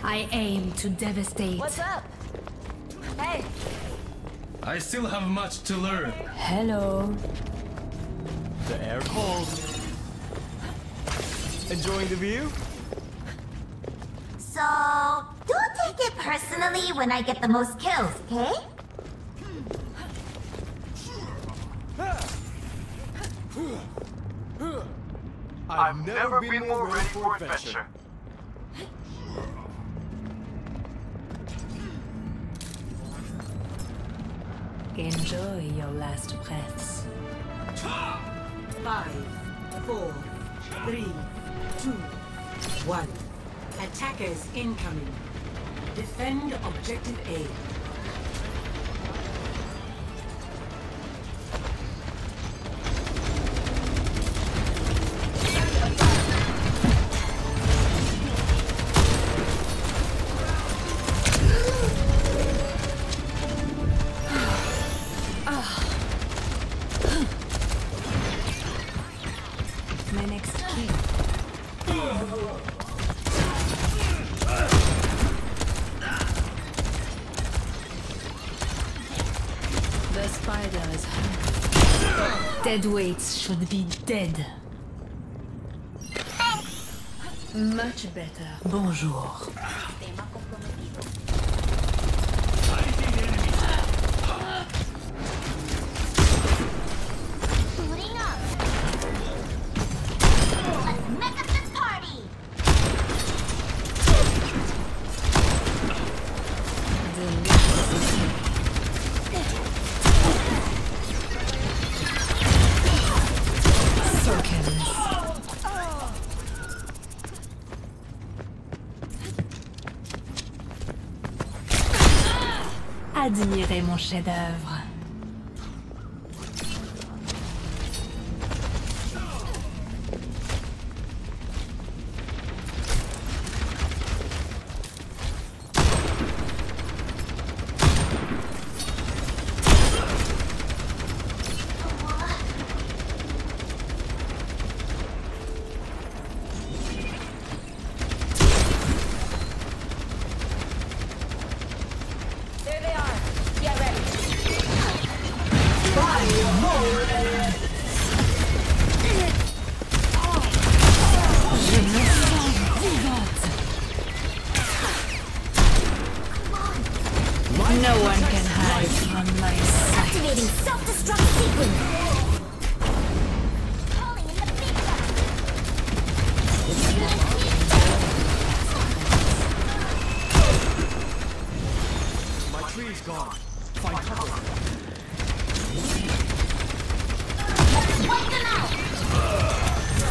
I aim to devastate. What's up? Hey. I still have much to learn. Hello. The air cold. Enjoying the view? So, don't take it personally when I get the most kills, okay? I've never been more ready for adventure. Enjoy your last breaths. 5, 4, 3, 2, 1. Attackers incoming. Defend objective A. My next kill. The spider is hungry. Dead weights should be dead. Much better. Bonjour. Booting up. Let's make up this party. So careless. Admirez mon chef-d'œuvre. There they are. Get ready. Je me sens vivante. No one can hide from my sight. Activating self-destruct sequence. Calling in the big My tree is gone. Find cover. Wipe them out.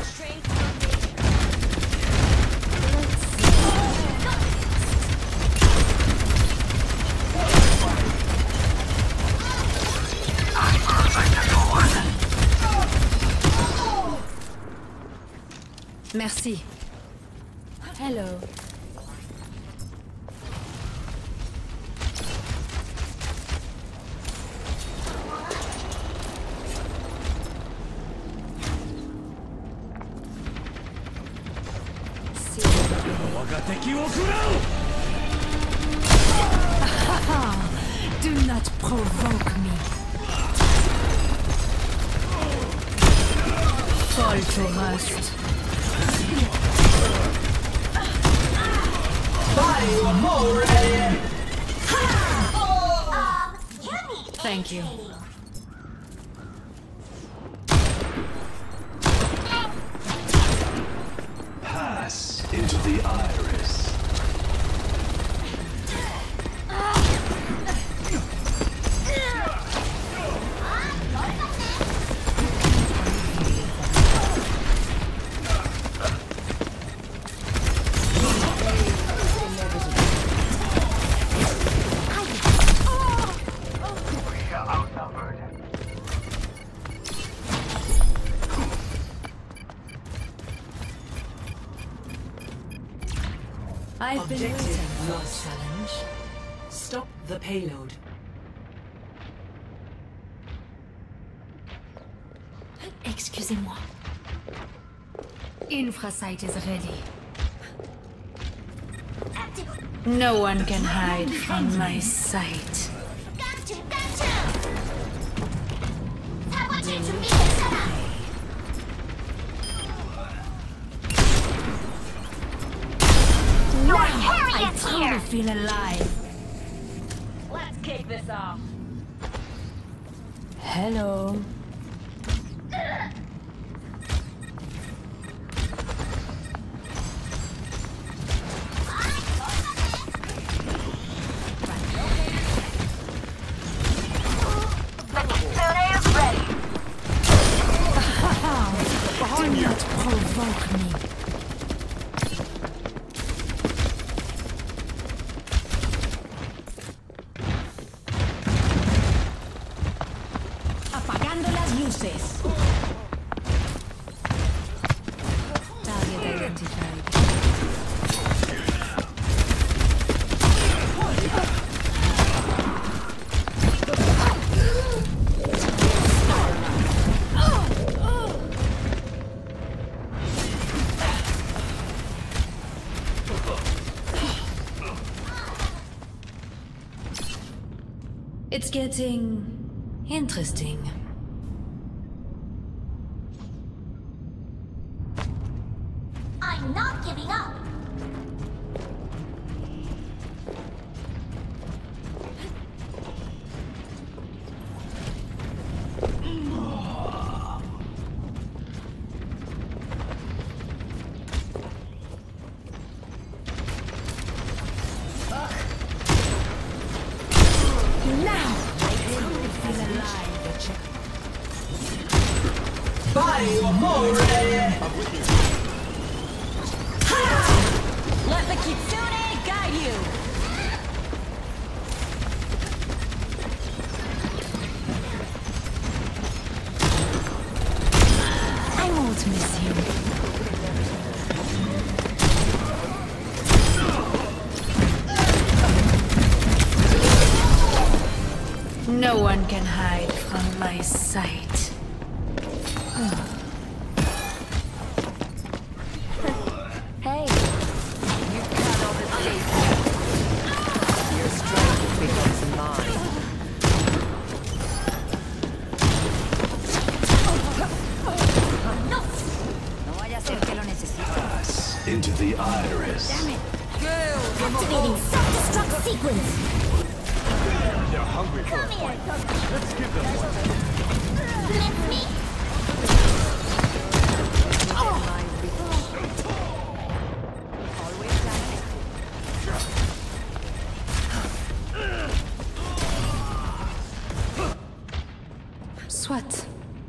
Merci. Hello. Do not provoke me. Fall to rust. Thank you. Pass into the iris. I've been waiting Objective for lost. this challenge. Stop the payload. Excusez-moi. Infrasight is ready. Active. No one can hide from my sight. Gotcha, gotcha! 사고칠 준비됐잖아! Your I Harriet's truly here! feel alive. Let's kick this off. Hello. Do not provoke me. Apagando las luces. Target identified. It's getting interesting. I'm not giving up! Let the Kitsune guide you. I won't miss you. No one can hide from my sight. Hey, you cut all the tape. Your strength becomes mine. No vaya a ser que lo necesite. Pass into the iris. Activating self-destruct sequence! They're hungry for Come a here! fight. Let's give them one. Let me... Soit.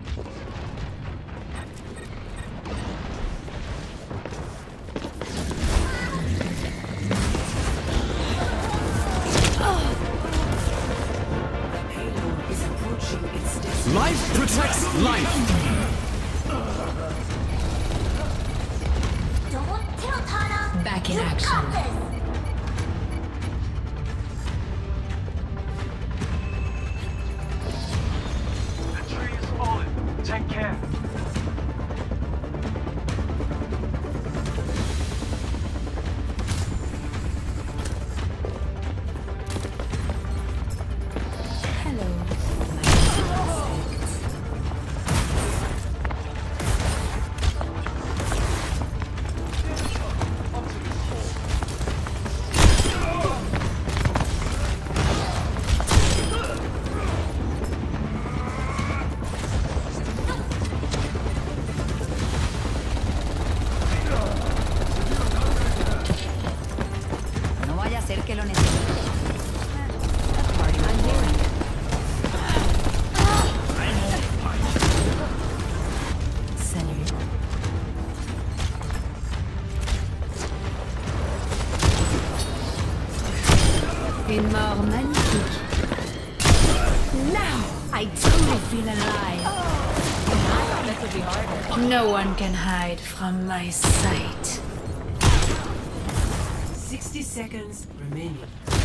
Payload is approaching its destination. Life protects life. Don't tilt, Hana! Back in You action. got this! The tree is falling. Take care. Hello. No vaya a ser que lo necesite. I'm hearing it. Salut. Une mort magnifique. Now I truly feel alive. This would be harder. No one can hide from my sight. 60 seconds remaining.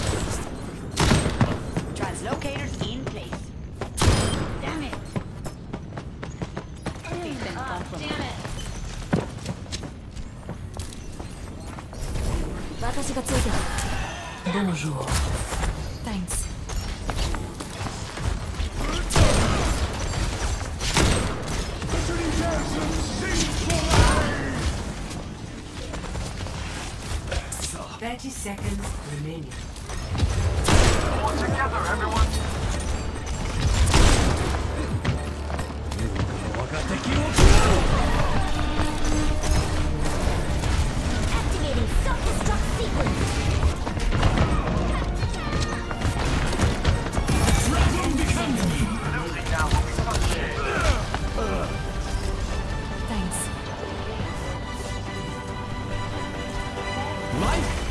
Translocators in place. Damn it. Damn it. 私がついてる。 Bonjour. Thanks. So, 30 seconds remaining. all together, everyone. Activating self-destruct sequence. Losing now will be such a shame. Thanks. Life